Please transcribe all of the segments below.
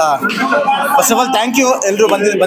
First of all thank you ಎಲ್ಲರೂ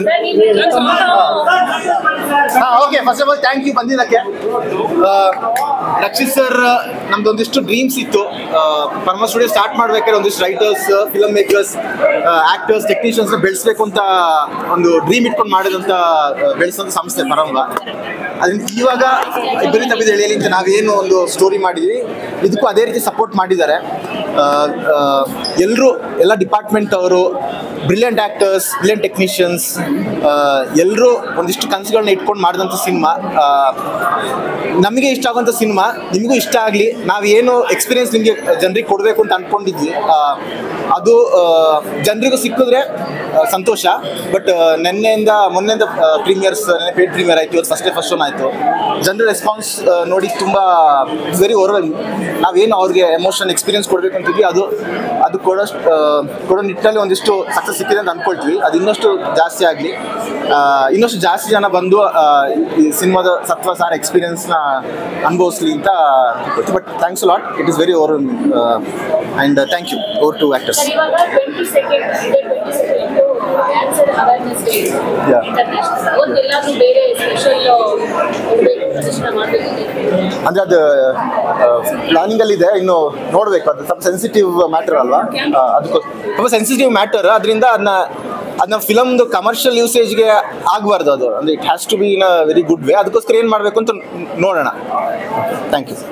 okay first of all thank you ಬಂದಿದ್ದಕ್ಕೆ. Rakshit sir ನಮ್ದೊಂದಿಷ್ಟು dreams ಇತ್ತು. ಪರಮ studio start ಮಾಡ್ಬೇಕಾದ್ರೆ ಒಂದಿಷ್ಟು writers, film makers, actors, technicians ಬೆಳೆಸ್ಬೇಕು ಅಂತ ಒಂದು ಡ್ರೀಮ್ ಇಟ್ಕೊಂಡು ಮಾಡಿದಂಥ ಬೆಳೆಸೋಂಥ ಸಂಸ್ಥೆ ಪರಮ. ಅದರಿಂದ ಇವಾಗ ಇಬ್ಬರಿ ತಪ್ಪಿದ ಎಳೆಯಲ್ಲಿ ಅಂತ ನಾವೇನು ಒಂದು ಸ್ಟೋರಿ ಮಾಡಿದ್ವಿ, ಇದಕ್ಕೂ ಅದೇ ರೀತಿ ಸಪೋರ್ಟ್ ಮಾಡಿದ್ದಾರೆ ಎಲ್ಲರೂ, ಎಲ್ಲ ಡಿಪಾರ್ಟ್ಮೆಂಟ್ ಅವರು, ಬ್ರಿಲಿಯಂಟ್ ಆ್ಯಕ್ಟರ್ಸ್, ಬ್ರಿಲಿಯಂಟ್ ಟೆಕ್ನಿಷಿಯನ್ಸ್, ಎಲ್ಲರೂ ಒಂದಿಷ್ಟು ಕನಸುಗಳನ್ನ ಇಟ್ಕೊಂಡು ಮಾಡಿದಂಥ ಸಿನಿಮಾ. ನಮಗೆ ಇಷ್ಟ ಆಗುವಂಥ ಸಿನಿಮಾ ನಿಮಗೂ ಇಷ್ಟ ಆಗಲಿ. ನಾವೇನು ಎಕ್ಸ್ಪೀರಿಯನ್ಸ್ ನಿಮಗೆ ಜನರಿಗೆ ಕೊಡಬೇಕು ಅಂತ ಅಂದ್ಕೊಂಡಿದ್ವಿ ಅದು ಜನರಿಗೂ ಸಿಕ್ಕಿದ್ರೆ ಸಂತೋಷ. ಬಟ್ ಮೊನ್ನೆಯಿಂದ ಪ್ರೀಮಿಯರ್ಸ್, ಪೇಡ್ ಪ್ರೀಮಿಯರ್ ಆಯಿತು, ಇವತ್ತು ಫಸ್ಟ್ ಶೋನ್ ಆಯಿತು. ಜನರ ರೆಸ್ಪಾನ್ಸ್ ನೋಡಿ ತುಂಬ ವೆರಿ ಓವರ್ವೆಲ್ಮಿಂಗ್. ನಾವೇನು ಅವ್ರಿಗೆ ಎಮೋಷನ್ ಎಕ್ಸ್ಪೀರಿಯನ್ಸ್ ಕೊಡಬೇಕು ಅಂತಿದ್ವಿ ಅದು ಕೊಡೋ ನಿಟ್ಟಿನಲ್ಲಿ ಒಂದಿಷ್ಟು ಸಕ್ಸಸ್ ಸಿಕ್ಕಿದೆ ಅಂತ ಅಂದ್ಕೊಳ್ತೀವಿ. ಅದು ಇನ್ನಷ್ಟು ಜಾಸ್ತಿ ಆಗಲಿ, ಇನ್ನಷ್ಟು ಜಾಸ್ತಿ ಜನ ಬಂದು ಈ ಸಿನಿಮಾದ ಸತ್ವ ಸಾರ ಎಕ್ಸ್ಪೀರಿಯನ್ಸ್ನ ಅನುಭವಿಸ್ಲಿ ಅಂತ. But thanks a lot, it is very overwhelming and thank you over to actors. ಅಂದರೆ ಅದು ಪ್ಲಾನಿಂಗಲ್ಲಿದೆ, ಇನ್ನು ನೋಡಬೇಕು. ಅದು ಸ್ವಲ್ಪ ಸೆನ್ಸಿಟಿವ್ ಮ್ಯಾಟರ್ ಅಲ್ವಾ, ಅದಕ್ಕೋಸ್ಕರ ತುಂಬ ಸೆನ್ಸಿಟಿವ್ ಮ್ಯಾಟರ್. ಅದರಿಂದ ಅದನ್ನ ಫಿಲಮ್ದು ಕಮರ್ಷಿಯಲ್ ಯೂಸೇಜ್ಗೆ ಆಗಬಾರ್ದು. ಅದು ಅಂದರೆ it has to be in a very good way. ಅದಕ್ಕೋಸ್ಕರ ಏನು ಮಾಡಬೇಕು ಅಂತ ನೋಡೋಣ. Thank you.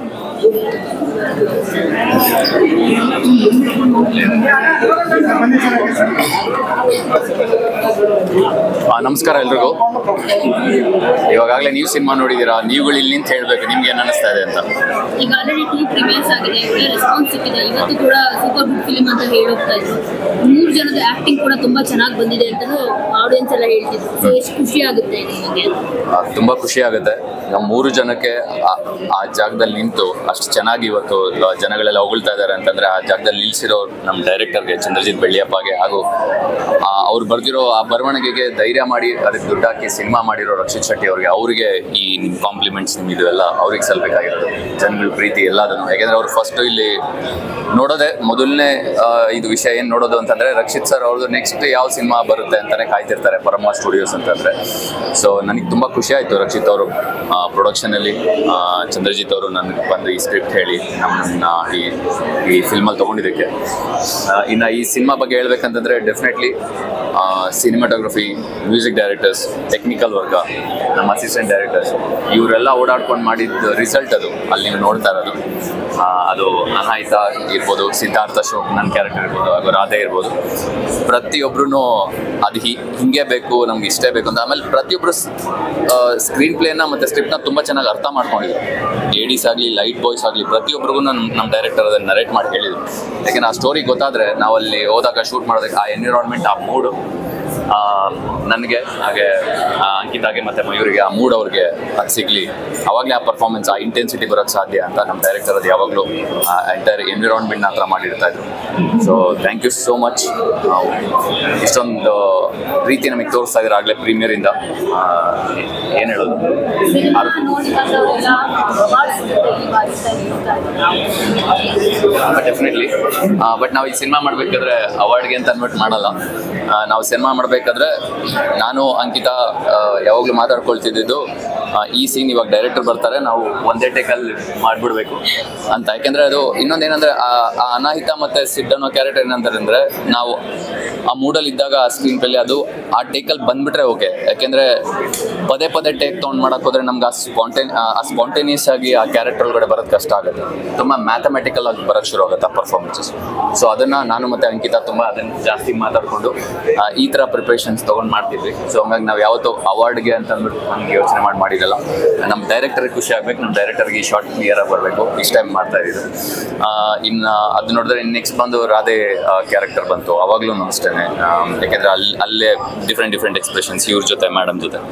ನಮಸ್ಕಾರ ಎಲ್ರಿಗೂ. ಇವಾಗಲೇ ನೀವು ಸಿನಿಮಾ ನೋಡಿದ್ದೀರಾ, ನೀವುಗಳು ಇಲ್ಲಿ ನಿಂತು ಹೇಳಬೇಕು ನಿಮ್ಗೆ ಏನು ಅನಿಸ್ತಾ ಇದೆ ಅಂತ. ಈಗ ಆಲ್ರೆಡಿ 2 ಪ್ರೀಮಿಯರ್ಸ್ ಆಗಿದೆ, ಒಳ್ಳೆ ರೆಸ್ಪಾನ್ಸ್ ಸಿಕ್ಕಿದೆ. ಇವತ್ತು ಕೂಡ ಸೂಪರ್ ಗುಡ್ ಫಿಲ್ಮ್ ಅಂತ ಹೇಳೋಗ್ತಾ ಇದ್ರು. 3 ಜನದ ಆಕ್ಟಿಂಗ್ ಕೂಡ ತುಂಬಾ ಚೆನ್ನಾಗಿ ಬಂದಿದೆ ಅಂತ ಆಡಿಯನ್ಸ್ ಎಲ್ಲ ಹೇಳ್ತಿದ್ರು. ಸೊ ಎಷ್ಟು ಖುಷಿ ಆಗುತ್ತೆ ನಿಮಗೆ? ತುಂಬಾ ಖುಷಿ ಆಗುತ್ತೆ. ನಮ್ಮ 3 ಜನಕ್ಕೆ ಆ ಜಾಗದಲ್ಲಿ ನಿಂತು ಅಷ್ಟು ಚೆನ್ನಾಗಿ ಇವತ್ತು ಜನಗಳೆಲ್ಲ ಹೊಗಳ್ತಾ ಇದ್ದಾರೆ ಅಂತಂದ್ರೆ ಆ ಜಾಗದಲ್ಲಿ ನಿಲ್ಸಿರೋ ನಮ್ಮ ಡೈರೆಕ್ಟರ್ಗೆ ಚಂದ್ರಜಿತ್ ಬೆಳ್ಳಿಯಪ್ಪಗೆ, ಹಾಗೂ ಅವ್ರು ಬರ್ದಿರೋ ಆ ಬರವಣಿಗೆಗೆ ಧೈರ್ಯ ಮಾಡಿ ಅದಕ್ಕೆ ದುಡ್ಡು ಹಾಕಿ ಸಿನಿಮಾ ಮಾಡಿರೋ ರಕ್ಷಿತ್ ಶೆಟ್ಟಿ ಅವರಿಗೆ ಈ ನಿಮ್ಮ ಕಾಂಪ್ಲಿಮೆಂಟ್ಸ್ ನಿಮ್ಮಿದು ಎಲ್ಲ ಅವ್ರಿಗೆ ಸಲ್ಬೇಕಾಗಿರೋದು. ಜನಗಳ ಪ್ರೀತಿ ಎಲ್ಲದನ್ನು, ಯಾಕೆಂದ್ರೆ ಅವ್ರು ಫಸ್ಟ್ ಇಲ್ಲಿ ನೋಡೋದೆ ಮೊದಲನೇ ಇದು ವಿಷಯ ಏನು ನೋಡೋದು ಅಂತಂದ್ರೆ ರಕ್ಷಿತ್ ಸರ್ ಅವ್ರದ್ದು ನೆಕ್ಸ್ಟ್ ಯಾವ ಸಿನಿಮಾ ಬರುತ್ತೆ ಅಂತಾನೆ ಕಾಯ್ತಿರ್ತಾರೆ ಪರಮ ಸ್ಟುಡಿಯೋಸ್ ಅಂತಂದ್ರೆ. ಸೊ ನನಗೆ ತುಂಬ ಖುಷಿ ಆಯಿತು ರಕ್ಷಿತ್ ಅವರು ಪ್ರೊಡಕ್ಷನಲ್ಲಿ ಚಂದ್ರಜಿತ್ ಅವರು ನನಗೆ ಬಂದು ಈ ಸ್ಕ್ರಿಪ್ಟ್ ಹೇಳಿ ನಮ್ಮನ್ನ ಈ ಫಿಲ್ಮಲ್ಲಿ ತೊಗೊಂಡಿದ್ದಕ್ಕೆ. ಇನ್ನು ಈ ಸಿನಿಮಾ ಬಗ್ಗೆ ಹೇಳ್ಬೇಕಂತಂದರೆ definitely cinematography, music directors, technical ವರ್ಗ, ನಮ್ಮ ಅಸಿಸ್ಟೆಂಟ್ ಡೈರೆಕ್ಟರ್ಸ್ ಇವರೆಲ್ಲ ಓಡಾಡ್ಕೊಂಡು ಮಾಡಿದ ರಿಸಲ್ಟ್ ಅದು ಅಲ್ಲಿ ನೀವು ನೋಡ್ತಾ ಇರೋದು. ಅದು ಅನಾಯಿತಾ ಇರ್ಬೋದು, ಸಿದ್ಧಾರ್ಥ ಅಶೋಕ್ ನನ್ನ ಕ್ಯಾರೆಕ್ಟರ್ ಇರ್ಬೋದು, ಹಾಗೂ ರಾಧೆ ಇರ್ಬೋದು, ಪ್ರತಿಯೊಬ್ಬರೂ ಅದು ಹಿಂಗೆ ಬೇಕು, ನಮ್ಗೆ ಇಷ್ಟೇ ಬೇಕು ಅಂತ. ಆಮೇಲೆ ಪ್ರತಿಯೊಬ್ಬರು ಸ್ಕ್ರೀನ್ ಪ್ಲೇನ ಮತ್ತು ಸ್ಕ್ರಿಪ್ಟ್ನ ತುಂಬ ಚೆನ್ನಾಗಿ ಅರ್ಥ ಮಾಡ್ಕೊಂಡಿದ್ರು. ಲೇಡೀಸ್ ಆಗಲಿ, ಲೈಟ್ ಬಾಯ್ಸ್ ಆಗಲಿ, ಪ್ರತಿಯೊಬ್ಬರಿಗೂ ನಮ್ಮ ಡೈರೆಕ್ಟರ್ ಅದನ್ನು ನರೇಟ್ ಮಾಡಿ ಹೇಳಿದರು. ಯಾಕೆಂದ್ರೆ ಆ ಸ್ಟೋರಿ ಗೊತ್ತಾದರೆ ನಾವಲ್ಲಿ ಹೋದಾಗ ಶೂಟ್ ಮಾಡೋದಕ್ಕೆ ಆ ಎನ್ವಿರಾನ್ಮೆಂಟ್, ಆ ಮೂಡು ನನಗೆ, ಹಾಗೆ ಅಂಕಿತಾಗೆ ಮತ್ತು ಮಯೂರಿಗೆ ಆ ಮೂಡ್ ಅವ್ರಿಗೆ ಅದು ಸಿಗಲಿ, ಅವಾಗಲೇ ಆ ಪರ್ಫಾರ್ಮೆನ್ಸ್, ಆ ಇಂಟೆನ್ಸಿಟಿ ಬರೋಕ್ಕೆ ಸಾಧ್ಯ ಅಂತ ನಮ್ಮ ಡೈರೆಕ್ಟರ್ ಅದು ಯಾವಾಗಲೂ ಎಂಟೈರ್ ಎನ್ವಿರಾನ್ಮೆಂಟ್ನ ಹತ್ರ ಮಾಡಿರ್ತಾಯಿದ್ರು. So thank you so much. ಇಷ್ಟೊಂದು ಪ್ರೀತಿ ನಮಗೆ ತೋರಿಸ್ತಾ ಇದ್ದಾರೆ ಆಗಲೇ ಪ್ರೀಮಿಯರಿಂದ. ಏನು ಹೇಳೋದು, ಡೆಫಿನೆಟ್ಲಿ. ಬಟ್ ನಾವು ಈ ಸಿನಿಮಾ ಮಾಡಬೇಕಾದ್ರೆ ಅವಾರ್ಡ್ಗೆ ಅಂತ ಅನ್ಬಿಟ್ಟು ಮಾಡಲ್ಲ. ನಾವು ಸಿನಿಮಾ ಮಾಡಬೇಕಾದ್ರೆ ನಾನು ಅಂಕಿತಾ ಯಾವಾಗಲೂ ಮಾತಾಡ್ಕೊಳ್ತಿದ್ದು ಈ ಸೀನ್ ಇವಾಗ ಡೈರೆಕ್ಟರ್ ಬರ್ತಾರೆ, ನಾವು ಒಂದೇ ಟೇಕಲ್ಲಿ ಮಾಡಿಬಿಡ್ಬೇಕು ಅಂತ. ಯಾಕೆಂದರೆ ಅದು ಇನ್ನೊಂದೇನೆಂದರೆ ಆ ಅನಾಹಿತ ಮತ್ತು ಸಿಡ್ ಅನ್ನೋ ಕ್ಯಾರೆಕ್ಟರ್ ಏನಂತಾರೆ, ನಾವು ಆ ಮೂಡಲ್ಲಿ ಇದ್ದಾಗ ಆ ಸ್ಕ್ರೀನ್ ಪ್ಲೇಲಿ ಅದು ಆ ಟೇಕಲ್ಲಿ ಬಂದುಬಿಟ್ರೆ ಓಕೆ. ಯಾಕೆಂದರೆ ಪದೇ ಟೇಕ್ ತೊಗೊಂಡು ಮಾಡೋಕ್ಕೆ ಹೋದರೆ ನಮ್ಗೆ ಆ ಸ್ಪಾಂಟೇನಿಯಸ್ ಆಗಿ ಆ ಕ್ಯಾರೆಕ್ಟರ್ ಒಳಗಡೆ ಬರೋದು ಕಷ್ಟ ಆಗುತ್ತೆ. ತುಂಬ ಮ್ಯಾಥಮೆಟಿಕಲ್ ಆಗಿ ಬರೋಕ್ಕೆ ಶುರು ಆಗುತ್ತೆ ಆ ಪರ್ಫಾರ್ಮೆನ್ಸಸ್. ಸೊ ಅದನ್ನು ನಾನು ಮತ್ತು ಅಂಕಿತಾ ತುಂಬ ಅದನ್ನು ಜಾಸ್ತಿ ಮಾತಾಡಿಕೊಂಡು ಈ ಥರ ಪ್ರಿಪ್ರೇಷನ್ಸ್ ತೊಗೊಂಡು ಮಾಡ್ತಿದ್ವಿ. ಸೊ ಹಂಗಾಗಿ ನಾವು ಯಾವತ್ತೂ ಅವಾರ್ಡ್ಗೆ ಅಂತ ಅಂದ್ಬಿಟ್ಟು ನಮಗೆ ಯೋಚನೆ ಮಾಡಿರಲ್ಲ. ನಮ್ಮ ಡೈರೆಕ್ಟರ್ಗೆ ಖುಷಿ ಆಗಬೇಕು, ನಮ್ಮ ಡೈರೆಕ್ಟರ್ಗೆ ಈ ಶಾರ್ಟ್ ಕ್ಲಿಯರಾಗಿ ಬರಬೇಕು, ಇಷ್ಟ ಟೈಮ್ ಮಾಡ್ತಾ ಇದ್ದು. ಇನ್ನು ಅದು ನೋಡಿದ್ರೆ ನೆಕ್ಸ್ಟ್ ಬಂದು ರಾಧೆ ಕ್ಯಾರೆಕ್ಟರ್ ಬಂತು, ಅವಾಗಲೂ ಅಷ್ಟೇ. ಯಾಕೆಂದರೆ ಅಲ್ಲೇ ಡಿಫ್ರೆಂಟ್ ಎಕ್ಸ್ಪ್ರೆಷನ್ಸ್ ಇವ್ರ ಜೊತೆ, ಮೇಡಮ್ ಜೊತೆ.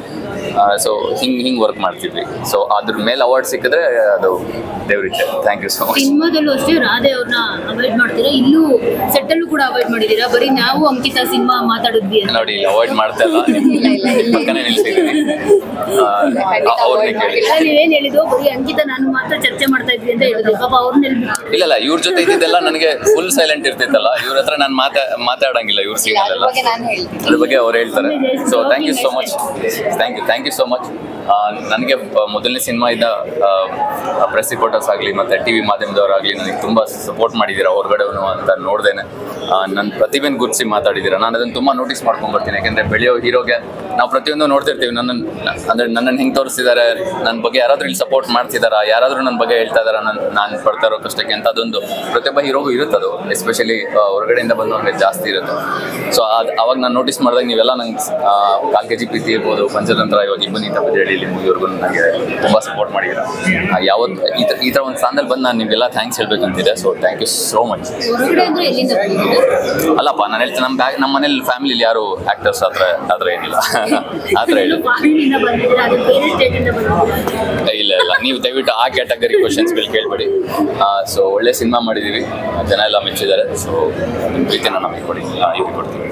ಸೊ ಹಿಂಗೆ ವರ್ಕ್ ಮಾಡ್ತಿದ್ವಿ. ಸೊ ಅದ್ರ ಮೇಲೆ ಅವಾರ್ಡ್ ಸಿಕ್ಕಿದ್ರೆ ಅದು ದೇವ್ರಿಚ್ಛೆ. Thank you so much. ಸಿನಿಮಾದಲ್ಲೂ ಅಷ್ಟೇ ರಾಧೆ ಅವ್ರನ್ನ ಅವಾಯ್ಡ್ ಮಾಡ್ತೀರಾ, ಇಲ್ಲೂ ಸೆಟ್ಟಲ್ಲೂ ಕೂಡ ಅವಾಯ್ಡ್ ಮಾಡಿದೀರಾ, ಬರೀ ನಾವು ಅಂಕಿತಾ ಸಿನಿಮಾ ಮಾತಾಡಿದ್ವಿ ನೋಡಿ, ಇಲ್ಲಿ ಅವಾಯ್ಡ್ ಮಾಡ್ತಾ ಇಲ್ಲ, ಪಕ್ಕನೇ ನಿಲ್ಸಿದ್ದೀನಿ. ಅವ್ರನ್ನೇ ಕೇಳಿ. ನೀವೇನ್ ಹೇಳಿದ್ರು, ಬರೀ ಅಂಕಿತಾ ನಾನು ಮಾತ್ರ ಚರ್ಚೆ ಮಾಡ್ತಾ ಇದ್ವಿ ಅಂತ ಹೇಳಿದ್ರು. ಪಾಪ ಅವ್ರನ್ನ ಇಲ್ಲ ಇವ್ರ ಜೊತೆ ಇದ್ದಿದ್ದೆಲ್ಲ ನನಗೆ ಫುಲ್ ಸೈಲೆಂಟ್ ಇರ್ತಿತ್ತಲ್ಲ, ಇವ್ರ ಹತ್ರ ನಾನು ಮಾತಾಡಂಗಿಲ್ಲ ಇವ್ರ ಸೀನಲ್ಲೆಲ್ಲ. ಅದ್ರ ಬಗ್ಗೆ ಅವ್ರು ಹೇಳ್ತಾರೆ. So thank you so much. Thank you so much. ನನಗೆ ಮೊದಲನೇ ಸಿನಿಮಾ ಇದ್ದ ಪ್ರೆಸ್ ರಿಪೋರ್ಟರ್ಸ್ ಆಗಲಿ ಮತ್ತು ಟಿ ವಿ ಮಾಧ್ಯಮದವರಾಗಲಿ ನನಗೆ ತುಂಬ ಸಪೋರ್ಟ್ ಮಾಡಿದ್ದೀರಾ ಹೊರಗಡೆವನು ಅಂತ ನೋಡ್ದೇನೆ. ನನ್ನ ಪ್ರತಿಭೆನ ಗುರುತಿಸಿ ಮಾತಾಡಿದ್ದೀರಾ. ನಾನು ಅದನ್ನು ತುಂಬ ನೋಟಿಸ್ ಮಾಡ್ಕೊಂಡ್ಬರ್ತೀನಿ. ಯಾಕೆಂದರೆ ಬೆಳೆಯೋ ಹೀರೋಗೆ ನಾವು ಪ್ರತಿಯೊಂದು ನೋಡ್ತಿರ್ತೀವಿ. ನನ್ನನ್ನು ಹೆಂಗೆ ತೋರಿಸ್ತಿದ್ದಾರೆ, ನನ್ನ ಬಗ್ಗೆ ಯಾರಾದರೂ ಇಲ್ಲಿ ಸಪೋರ್ಟ್ ಮಾಡ್ತಿದ್ದಾರಾ, ಯಾರಾದರೂ ನನ್ನ ಬಗ್ಗೆ ಹೇಳ್ತಾ ಇದ್ದಾರಾ, ನಾನು ಪಡ್ತಾ ಇರೋ ಕಷ್ಟಕ್ಕೆ ಅಂತ ಅದೊಂದು ಪ್ರತಿಯೊಬ್ಬ ಹೀರೋಗೂ ಇರುತ್ತದು. ಎಸ್ಪೆಷಲಿ ಹೊರಗಡೆಯಿಂದ ಬಂದವ್ರಿಗೆ ಜಾಸ್ತಿ ಇರುತ್ತೆ. ಸೊ ಅವಾಗ ನಾನು ನೋಟಿಸ್ ಮಾಡಿದಾಗ ನೀವೆಲ್ಲ ನಂಗೆ 4 kg ಪ್ರೀತಿ ಇರ್ಬೋದು, ಪಂಚತಂತ್ರ, ಇವಾಗ ಇಬ್ಬನಿ ತಪ್ಪದೆ ಹೇಳಿ ಇಲ್ಲಿ ಮೂವಿವರೆಗೂ ನನಗೆ ತುಂಬ ಸಪೋರ್ಟ್ ಮಾಡಿದ್ದೀರಾ. ಯಾವತ್ತು ಈ ಥರ ಒಂದು ಸ್ಥಾನದಲ್ಲಿ ಬಂದು ನಾನು ನಿಮಗೆಲ್ಲ ಥ್ಯಾಂಕ್ಸ್ ಹೇಳ್ಬೇಕಂತಿದೆ. So thank you so much. ಅಲ್ಲಪ್ಪ, ನಾನು ಹೇಳ್ತೀನಿ, ನಮ್ಮ ಮನೇಲಿ ಫ್ಯಾಮಿಲಿಲಿ ಯಾರು ಆ್ಯಕ್ಟರ್ಸ್ ಆ ಥರ ಏನಿಲ್ಲ. ಆ ಥರ ಹೇಳಿ ಇಲ್ಲ, ನೀವು ದಯವಿಟ್ಟು ಆ ಕ್ಯಾಟಗರಿ ಕ್ವಶನ್ಸ್ಗಳು ಕೇಳಬೇಡಿ. ಸೊ ಒಳ್ಳೆ ಸಿನಿಮಾ ಮಾಡಿದ್ದೀವಿ, ಜನ ಎಲ್ಲ ಮೆಚ್ಚಿದ್ದಾರೆ. ಸೊ ನಿಮ್ಮ ಪ್ರೀತಿನ ನಮಗೆ ಕೊಡಿ, ಇದು ಕೊಡ್ತೀವಿ.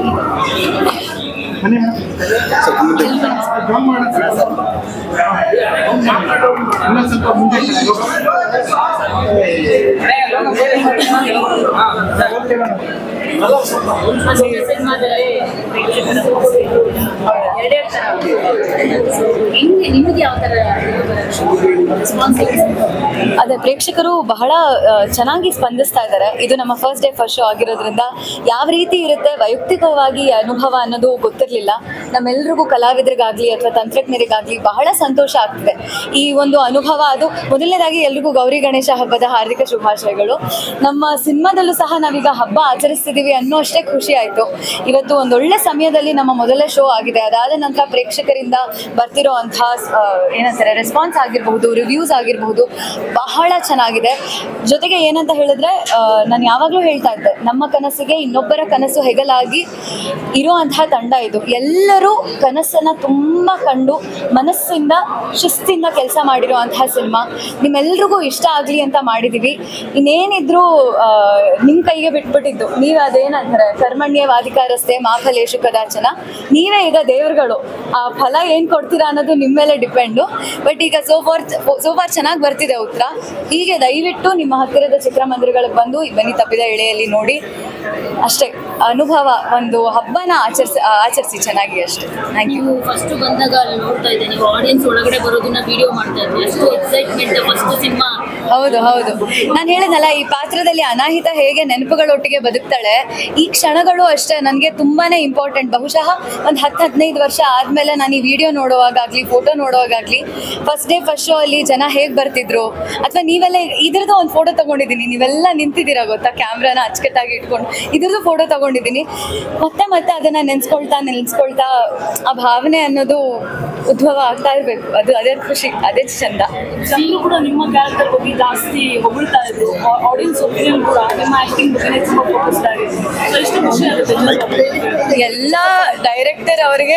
ಅದೇ ಪ್ರೇಕ್ಷಕರು ಬಹಳ ಚೆನ್ನಾಗಿ ಸ್ಪಂದಿಸ್ತಾ ಇದ್ದಾರೆ. ಇದು ನಮ್ಮ ಫಸ್ಟ್ ಡೇ ಫಸ್ಟ್ ಶೋ ಆಗಿರೋದ್ರಿಂದ ಯಾವ ರೀತಿ ಇರುತ್ತೆ ವೈಯಕ್ತಿಕವಾಗಿ ಅನುಭವ ಅನ್ನೋದು ಗೊತ್ತಿರಲಿಲ್ಲ. ನಮ್ಮೆಲ್ರಿಗೂ ಕಲಾವಿದರಿಗಾಗಲಿ ಅಥವಾ ತಂತ್ರಜ್ಞರಿಗಾಗಲಿ ಬಹಳ ಸಂತೋಷ ಆಗ್ತಿದೆ ಈ ಒಂದು ಅನುಭವ. ಅದು ಮೊದಲನೇದಾಗಿ ಎಲ್ರಿಗೂ ಗೌರಿ ಗಣೇಶ ಹಬ್ಬದ ಹಾರ್ದಿಕ ಶುಭಾಶಯಗಳು. ನಮ್ಮ ಸಿನಿಮಾದಲ್ಲೂ ಸಹ ನಾವೀಗ ಹಬ್ಬ ಆಚರಿಸ್ತಿದ್ದೀವಿ ಅನ್ನೋ ಅಷ್ಟೇ ಖುಷಿ ಆಯಿತು. ಇವತ್ತು ಒಂದೊಳ್ಳೆ ಸಮಯದಲ್ಲಿ ನಮ್ಮ ಮೊದಲ ಶೋ ಆಗಿದೆ. ಅದಾದ ನಂತರ ಪ್ರೇಕ್ಷಕರಿಂದ ಬರ್ತಿರೋ ಅಂತಹ ಏನಂತಾರೆ ರೆಸ್ಪಾನ್ಸ್ ಆಗಿರಬಹುದು, ರಿವ್ಯೂಸ್ ಆಗಿರಬಹುದು, ಬಹಳ ಚೆನ್ನಾಗಿದೆ. ಜೊತೆಗೆ ಏನಂತ ಹೇಳಿದ್ರೆ, ನಾನು ಯಾವಾಗಲೂ ಹೇಳ್ತಾ ಇದ್ದೆ, ನಮ್ಮ ಕನಸಿಗೆ ಇನ್ನೊಬ್ಬರ ಕನಸು ಹೆಗಲಾಗಿ ಇರುವಂತಹ ತಂಡ ಇದು. ಎಲ್ಲರೂ ಕನಸನ್ನು ತುಂಬ ಕಂಡು ಮನಸ್ಸಿಂದ ಶಿಸ್ತಿಂದ ಕೆಲಸ ಮಾಡಿರುವಂತಹ ಸಿನಿಮಾ. ನಿಮ್ಮೆಲ್ರಿಗೂ ಇಷ್ಟ ಆಗಲಿ ಅಂತ ಮಾಡಿದ್ದೀವಿ. ಇನ್ನೇನಿದ್ರು ನಿಮ್ಮ ಕೈಗೆ ಬಿಟ್ಬಿಟ್ಟಿದ್ದು. ನೀವು ಅದೇನಂತಾರೆ ಕರ್ಮಣ್ಯವಾಧಿಕಾರಸ್ಥೆ ಮಾಫಲೇಶು ಕದಾಚನ, ನೀವೇ ಈಗ ದೇವರುಗಳು. ಆ ಫಲ ಏನು ಕೊಡ್ತೀರಾ ಅನ್ನೋದು ನಿಮ್ಮ ಮೇಲೆ ಡಿಪೆಂಡು. ಬಟ್ ಈಗ ಸೋ ಫಾರ್ ಚೆನ್ನಾಗಿ ಬರ್ತಿದೆ ಉತ್ತರ. ಹೀಗೆ ದಯವಿಟ್ಟು ನಿಮ್ಮ ಹತ್ತಿರದ ಚಿತ್ರಮಂದಿರಗಳಿಗೆ ಬಂದು ಬನ್ನಿ ತಪ್ಪಿದ ಎಳೆಯಲ್ಲಿ ನೋಡಿ. ಅಷ್ಟೇ, ಅನುಭವ ಒಂದು ಹಬ್ಬನ ಆಚರಿಸಿ ಚೆನ್ನಾಗಿ. ಅಷ್ಟೇ. Thank you. ಫಸ್ಟ್ ಬಂದಾಗ ಅಲ್ಲಿ ನೋಡ್ತಾ ಇದ್ದೆ, ನೀವು ಆಡಿಯನ್ಸ್ ಒಳಗಡೆ ಬರೋದನ್ನ ವಿಡಿಯೋ ಮಾಡ್ತಾ ಇದ್ವಿ. ಎಷ್ಟು ಎಕ್ಸೈಟ್ಮೆಂಟ್ ಫಸ್ಟ್ ಸಿನಿಮಾ. ಹೌದು. ನಾನು ಹೇಳಿದ್ನಲ್ಲ, ಈ ಪಾತ್ರದಲ್ಲಿ ಅನಾಹಿತ ಹೇಗೆ ನೆನಪುಗಳೊಟ್ಟಿಗೆ ಬದುಕ್ತಾಳೆ, ಈ ಕ್ಷಣಗಳು ಅಷ್ಟೇ ನನಗೆ ತುಂಬಾನೇ ಇಂಪಾರ್ಟೆಂಟ್. ಬಹುಶಃ ಒಂದು 10-15 ವರ್ಷ ಆದಮೇಲೆ ನಾನು ಈ ವಿಡಿಯೋ ನೋಡುವಾಗಲಿ ಫೋಟೋ ನೋಡುವಾಗಲಿ ಫಸ್ಟ್ ಡೇ ಫಸ್ಟ್ ಶೋ ಅಲ್ಲಿ ಜನ ಹೇಗೆ ಬರ್ತಿದ್ರು, ಅಥವಾ ನೀವೆಲ್ಲ ಇದ್ರದ್ದು ಒಂದು ಫೋಟೋ ತಗೊಂಡಿದ್ದೀನಿ, ನೀವೆಲ್ಲ ನಿಂತಿದ್ದೀರಾ ಗೊತ್ತಾ, ಕ್ಯಾಮ್ರಾನ ಅಚ್ಚುಕಟ್ಟಾಗಿ ಇಟ್ಕೊಂಡು ಇದ್ರದ್ದು ಫೋಟೋ ತಗೊಂಡಿದ್ದೀನಿ. ಮತ್ತೆ ಅದನ್ನು ನೆನೆಸ್ಕೊಳ್ತಾ ಆ ಭಾವನೆ ಅನ್ನೋದು ಉದ್ಭವ ಆಗ್ತಾ ಇರಬೇಕು. ಅದೇ ಖುಷಿ, ಅದೇ ಚಂದ. ಜನರು ಕೂಡ ನಿಮ್ಮ ಕ್ಯಾರೆಕ್ಟರ್ ಬಗ್ಗೆ ಜಾಸ್ತಿ ಹೊಗಳ್ತಾ ಇದ್ರು. ಆಡಿಯನ್ಸ್ ಒಪಿನಿಯನ್ ಕೂಡ ನಿಮ್ಮ ಆಕ್ಟಿಂಗ್ ಬಗ್ಗೆ ತುಂಬಾ ಫೋಕಸ್ಡ್ ಆಗಿದೆ. ಸೊ ಎಷ್ಟು ಖುಷಿ ಆಗುತ್ತೆ. ಎಲ್ಲ ಡೈರೆಕ್ಟರ್ ಅವರಿಗೆ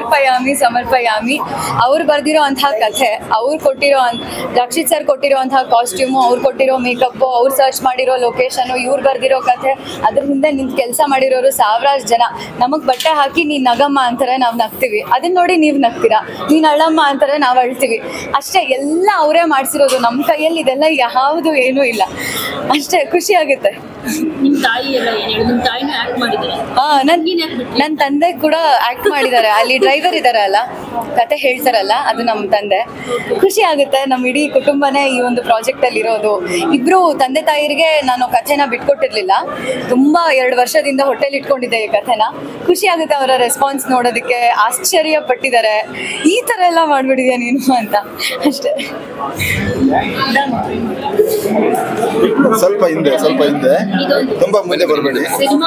ಸಮರ್ಪಯಾಮಿ. ಅವ್ರು ಬರ್ದಿರೋ ಅಂತಹ ಕಥೆ, ಅವ್ರು ಕೊಟ್ಟಿರೋ ರಕ್ಷಿತ್ ಸರ್ ಕೊಟ್ಟಿರುವಂತಹ ಕಾಸ್ಟ್ಯೂಮು, ಅವ್ರು ಕೊಟ್ಟಿರೋ ಮೇಕಪ್ಪು, ಅವ್ರು ಸರ್ಚ್ ಮಾಡಿರೋ ಲೊಕೇಶನು, ಇವ್ರು ಬರ್ದಿರೋ ಕಥೆ, ಅದ್ರ ಹಿಂದೆ ನಿಂತು ಕೆಲಸ ಮಾಡಿರೋರು ಸಾವಿರಾರು ಜನ. ನಮಗೆ ಬಟ್ಟೆ ಹಾಕಿ ನೀನು ನಗಮ್ಮ ಅಂತಾರೆ, ನಾವು ನಗ್ತೀವಿ. ಅದನ್ನ ನೋಡಿ ನೀವು ನಗ್ತೀರಾ. ನೀನು ಅಳ್ಳಮ್ಮ ಅಂತಾರೆ, ನಾವು ಅಳ್ತೀವಿ. ಅಷ್ಟೇ, ಎಲ್ಲ ಅವರೇ ಮಾಡಿಸಿರೋದು. ನಮ್ಮ ಕೈಯಲ್ಲಿ ಇದೆಲ್ಲ ಯಾವುದು ಏನೂ ಇಲ್ಲ. ಅಷ್ಟೇ, ಖುಷಿ ಆಗುತ್ತೆ. ನಿಮ್ಮ ತಾಯಿ ಎಲ್ಲ ಏನು ಹೇಳಿ, ನಿಮ್ಮ ತಾಯಿನೂ ಆ್ಯಕ್ಟ್ ಮಾಡಿದ್ದಾರೆ. ನನ್ನ ತಂದೆ ಕೂಡ ಆ್ಯಕ್ಟ್ ಮಾಡಿದ್ದಾರೆ. ಅಲ್ಲಿ ಡ್ರೈವರ್ ಇದ್ದಾರಲ್ಲ, ಕತೆ ಹೇಳ್ತಾರಲ್ಲ, ಅದು ನಮ್ಮ ತಂದೆ. ಖುಷಿ ಆಗುತ್ತೆ. ನಮ್ಮ ಇಡೀ ಕುಟುಂಬನೇ ಈ ಒಂದು ಪ್ರಾಜೆಕ್ಟಲ್ಲಿ ಇರೋದು. ಇಬ್ಬರು ತಂದೆ ತಾಯಿರಿಗೆ ನಾನು ಕಥೆನ ಬಿಟ್ಕೊಟ್ಟಿರ್ಲಿಲ್ಲ. ತುಂಬ 2 ವರ್ಷದಿಂದ ಹೊಟ್ಟೆಲಿ ಇಟ್ಕೊಂಡಿದ್ದೆ ಈ ಕಥೆನ. ಖುಷಿ ಆಗುತ್ತೆ ಅವರ ರೆಸ್ಪಾನ್ಸ್ ನೋಡೋದಕ್ಕೆ. ಆಶ್ಚರ್ಯ ಪಟ್ಟಿದ್ದಾರೆ, ಈ ಥರ ಎಲ್ಲ ಮಾಡಿಬಿಟ್ಟಿದ್ಯಾ ನೀನು ಅಂತ. ಅಷ್ಟೇ. ಸ್ವಲ್ಪ ಹಿಂದೆ ಇದೊಂದು ತುಂಬಾ ಮುಂದೆ ಬರಬೇಡಿ. ಸಿನಿಮಾ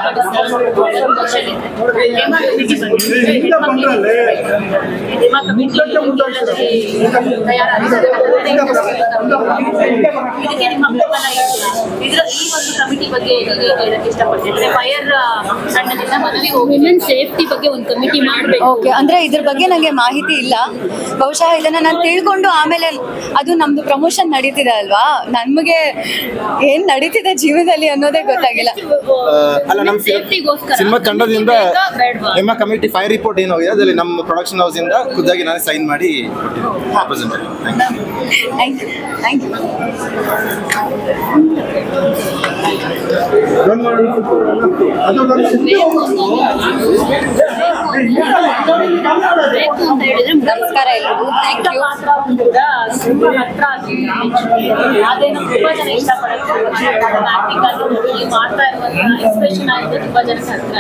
ಕಮಿಟಿ ಬಗ್ಗೆ ಹೇಳಕ್ಕೆ ಇಷ್ಟಪಡ್ತೀನಿ. ಫೈರ್ ತಂಡದಿಂದ ಮನವಿ ವುಮೆನ್ ಸೇಫ್ಟಿ ಬಗ್ಗೆ ಒಂದು ಕಮಿಟಿ ಮಾಡಬೇಕು. ಓಕೆ, ಅಂದ್ರೆ ಇದ್ರ ಬಗ್ಗೆ ನನಗೆ ಮಾಹಿತಿ ಇಲ್ಲ. ಬಹುಶಃ ಇದನ್ನ ನಾನು ತಿಳ್ಕೊಂಡು ಆಮೇಲೆ ಅದು ನಮ್ದು ಪ್ರಮೋಷನ್ ನಡೀತಿದೆ ಅಲ್ವಾ, ನಮಗೆ ಏನ್ ನಡೀತಿದೆ ಜೀವನದಲ್ಲಿ ಅನ್ನೋದೇ ಗೊತ್ತಾಗಿಲ್ಲ. ಅಲ್ಲ, ನಮ್ಮ ಸಿನಿಮಾ ತಂಡದಿಂದ ನಿಮ್ಮ ಕಮಿಟಿ ಫೈರ್ ರಿಪೋರ್ಟ್ ಏನಾಗಿದೆ ಅದರಲ್ಲಿ ನಮ್ಮ ಪ್ರೊಡಕ್ಷನ್ ಹೌಸ್ ಇಂದ ಖುದ್ದಾಗಿ ನಾನು ಸೈನ್ ಮಾಡಿ ಥ್ಯಾಂಕ್ ಯು. ನಮಸ್ಕಾರ ಎಲ್ರಿಗೂ, ಥ್ಯಾಂಕ್ ಯು. ಅದೇನು ತುಂಬಾ ಜನ ಇಷ್ಟಪಡುತ್ತೆ. ಮಾಡ್ತಾ ಇರುವಂತಹ ಎಕ್ಸ್ಪ್ರೆಷನ್ ಆಗಿದೆ, ತುಂಬಾ ಜನ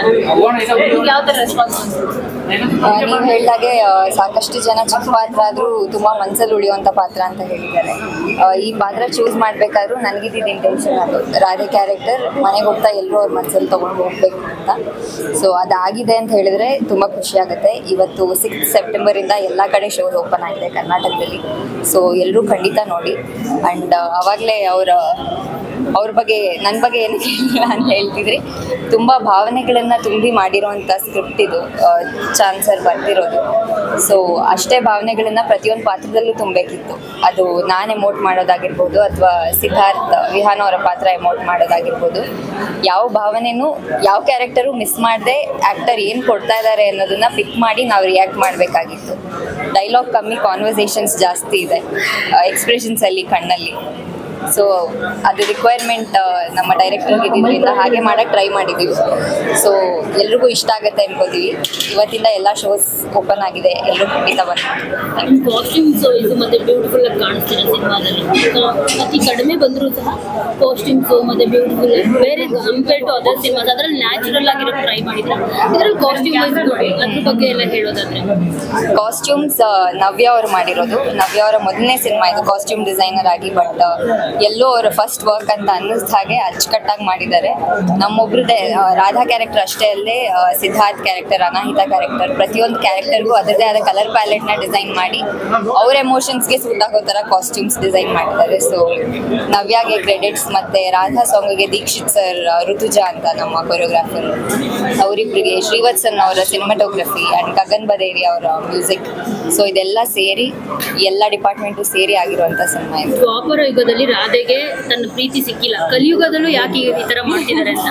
ಯಾವ ತರ ರೆಸ್ಪಾನ್ಸ್? ನೀವು ಹೇಳಿದಾಗೆ ಸಾಕಷ್ಟು ಜನ ಚಿಕ್ಕ ಪಾತ್ರ ಆದರೂ ತುಂಬ ಮನಸ್ಸಲ್ಲಿ ಉಳಿಯುವಂಥ ಪಾತ್ರ ಅಂತ ಹೇಳಿದ್ದಾರೆ. ಈ ಪಾತ್ರ ಚೂಸ್ ಮಾಡಬೇಕಾದ್ರೂ ನನಗಿದ್ದಿದ್ದು ಇಂಟೆನ್ಷನ್ ಅದು ರಾಧೆ ಕ್ಯಾರೆಕ್ಟರ್ ಮನೆಗೆ ಹೋಗ್ತಾ ಎಲ್ಲರೂ ಅವ್ರ ಮನಸ್ಸಲ್ಲಿ ತೊಗೊಂಡು ಹೋಗಬೇಕು ಅಂತ. ಸೊ ಅದಾಗಿದೆ ಅಂತ ಹೇಳಿದ್ರೆ ತುಂಬ ಖುಷಿಯಾಗುತ್ತೆ. ಇವತ್ತು 6 ಸೆಪ್ಟೆಂಬರಿಂದ ಎಲ್ಲ ಕಡೆ ಶೋಸ್ ಓಪನ್ ಆಗಿದೆ ಕರ್ನಾಟಕದಲ್ಲಿ. ಸೊ ಎಲ್ಲರೂ ಖಂಡಿತ ನೋಡಿ. ಆ್ಯಂಡ್ ಆವಾಗಲೇ ಅವ್ರ ಬಗ್ಗೆ ನನ್ನ ಬಗ್ಗೆ ಏನು ಕೇಳಿಲ್ಲ ಅಂತ ಹೇಳ್ತಿದ್ರಿ. ತುಂಬ ಭಾವನೆಗಳನ್ನು ತುಂಬಿ ಮಾಡಿರೋವಂಥ ಸ್ಕ್ರಿಪ್ಟ್ ಇದು, ಚಾನ್ಸರ್ ಬರ್ತಿರೋದು. ಸೊ ಅಷ್ಟೇ ಭಾವನೆಗಳನ್ನು ಪ್ರತಿಯೊಂದು ಪಾತ್ರದಲ್ಲೂ ತುಂಬಬೇಕಿತ್ತು. ಅದು ನಾನು ಎಮೋಟ್ ಮಾಡೋದಾಗಿರ್ಬೋದು ಅಥವಾ ಸಿದ್ಧಾರ್ಥ್ ವಿಹಾನ್ ಅವರ ಪಾತ್ರ ಎಮೋಟ್ ಮಾಡೋದಾಗಿರ್ಬೋದು. ಯಾವ ಭಾವನೆನೂ ಯಾವ ಕ್ಯಾರೆಕ್ಟರು ಮಿಸ್ ಮಾಡದೆ ಆ್ಯಕ್ಟರ್ ಏನು ಕೊಡ್ತಾ ಇದ್ದಾರೆ ಅನ್ನೋದನ್ನು ಪಿಕ್ ಮಾಡಿ ನಾವು ರಿಯಾಕ್ಟ್ ಮಾಡಬೇಕಾಗಿತ್ತು. ಡೈಲಾಗ್ ಕಮ್ಮಿ, ಕಾನ್ವರ್ಸೇಷನ್ಸ್ ಜಾಸ್ತಿ ಇದೆ ಎಕ್ಸ್ಪ್ರೆಷನ್ಸಲ್ಲಿ, ಕಣ್ಣಲ್ಲಿ. ಸೊ ಅದು ರಿಕ್ವೈರ್ಮೆಂಟ್ ನಮ್ಮ ಡೈರೆಕ್ಟರ್ಗೆ ಇದ್ದಿದ್ದರಿಂದ ಹಾಗೆ ಮಾಡೋಕ್ಕೆ ಟ್ರೈ ಮಾಡಿದ್ದೀವಿ. ಸೊ ಎಲ್ರಿಗೂ ಇಷ್ಟ ಆಗುತ್ತೆ ಅನ್ಕೋತೀವಿ. ಇವತ್ತಿಂದ ಎಲ್ಲ ಶೋಸ್ ಓಪನ್ ಆಗಿದೆ, ಎಲ್ಲರೂ ಖಂಡಿತ ಬಂದು. ಕಾಸ್ಟ್ಯೂಮ್ಸ್ ಇದು ಮತ್ತೆ ಬ್ಯೂಟಿಫುಲ್ ಆಗಿ ಕಾಣಿಸ್ತಿದೆ ಸಿನಿಮಾದಲ್ಲಿ. ಅತಿ ಕಡಿಮೆ ಬಂದರೂ ಸಹ ಕಾಸ್ಟ್ಯೂಮ್ಸು ಮತ್ತೆ ಬ್ಯೂಟಿಫುಲ್ ಬೇರೆ ಕಂಪೇರ್ ಟು ಅದರ್ ಸಿನಿಮಾಸ್ ಅದರಲ್ಲಿ ನ್ಯಾಚುರಲ್ ಆಗಿರೋ ಟ್ರೈ ಮಾಡಿದ್ರೆ ಇದರಲ್ಲಿ ಕಾಸ್ಟ್ಯೂಮ್ ಅದ್ರ ಬಗ್ಗೆ ಎಲ್ಲ ಹೇಳೋದಾದ್ರೆ ಕಾಸ್ಟ್ಯೂಮ್ಸ್ ನವ್ಯ ಅವರು ಮಾಡಿರೋದು. ನವ್ಯ ಅವರ ಮೊದಲನೇ ಸಿನಿಮಾ ಇದು ಕಾಸ್ಟ್ಯೂಮ್ ಡಿಸೈನರ್ ಆಗಿ. ಬಟ್ ಎಲ್ಲೋ ಅವರ ಫಸ್ಟ್ ವರ್ಕ್ ಅಂತ ಅನ್ನಿಸ್ದ ಹಾಗೆ ಅಚ್ಚುಕಟ್ಟಾಗಿ ಮಾಡಿದ್ದಾರೆ. ನಮ್ಮೊಬ್ರದ್ದೇ ರಾಧಾ ಕ್ಯಾರೆಕ್ಟರ್ ಅಷ್ಟೇ ಅಲ್ಲದೆ ಸಿದ್ಧಾರ್ಥ್ ಕ್ಯಾರೆಕ್ಟರ್, ಅನಾಹಿತ ಕ್ಯಾರೆಕ್ಟರ್, ಪ್ರತಿಯೊಂದು ಕ್ಯಾರೆಕ್ಟರ್ಗೂ ಅದರದೇ ಆದ ಕಲರ್ ಪ್ಯಾಲೆಟ್ನ ಡಿಸೈನ್ ಮಾಡಿ ಅವ್ರ ಎಮೋಷನ್ಸ್ಗೆ ಸೂಟ್ ಆಗೋ ಥರ ಕಾಸ್ಟ್ಯೂಮ್ಸ್ ಡಿಸೈನ್ ಮಾಡಿದ್ದಾರೆ. ಸೊ ನವ್ಯಾಗೆ ಕ್ರೆಡಿಟ್ಸ್, ಮತ್ತು ರಾಧಾ ಸಾಂಗ್ಗೆ ದೀಕ್ಷಿತ್ ಸರ್, ಋತುಜಾ ಅಂತ ನಮ್ಮ ಕೊರಿಯೋಗ್ರಾಫರ್, ಅವರಿಬ್ಬರಿಗೆ ಶ್ರೀವತ್ಸನ್ ಅವರ ಸಿನಿಮಾಟೋಗ್ರಫಿ ಆ್ಯಂಡ್ ಗಗನ್ ಬದೇರಿ ಅವರ ಮ್ಯೂಸಿಕ್. ಸೊ ಇದೆಲ್ಲ ಸೇರಿ ಎಲ್ಲ ಡಿಪಾರ್ಟ್ಮೆಂಟು ಸೇರಿ ಆಗಿರುವಂಥ ಸಿನಿಮಾ ಇದು. ದ್ವಾಪರ ಯುಗದಲ್ಲಿ ರಾಧೆಗೆ ತನ್ನ ಪ್ರೀತಿ ಸಿಕ್ಕಿಲ್ಲ, ಕಲಿಯುಗದಲ್ಲೂ ಯಾಕೆ ಈ ಥರ ಮಾಡ್ತಿದ್ದಾರೆ ಅಂತ.